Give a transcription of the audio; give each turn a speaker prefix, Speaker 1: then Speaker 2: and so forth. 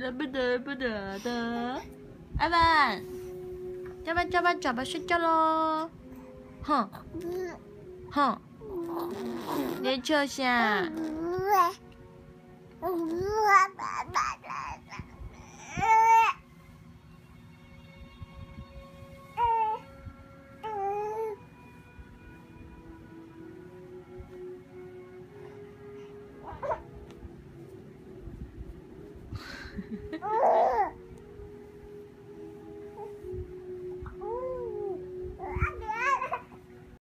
Speaker 1: 得不得不得的。阿文，叫吧叫吧睡觉喽。哼，哼，你笑啥？